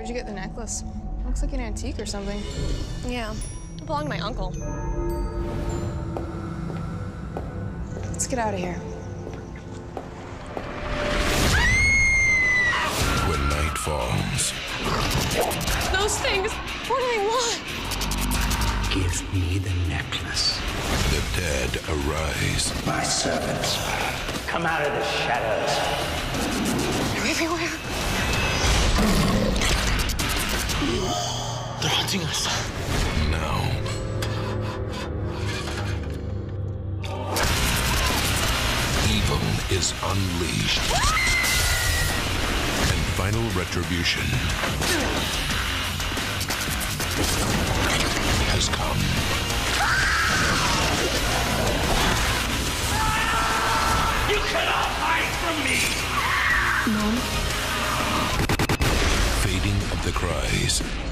Where'd you get the necklace? Looks like an antique or something. Yeah, it belonged to my uncle. Let's get out of here. When night falls, Those things, what do they want? Give me the necklace. the dead arise. My servants, come out of the shadows. They're everywhere. They're hunting us. Now, evil is unleashed. And final retribution has come. You cannot hide from me! Fading of the cries.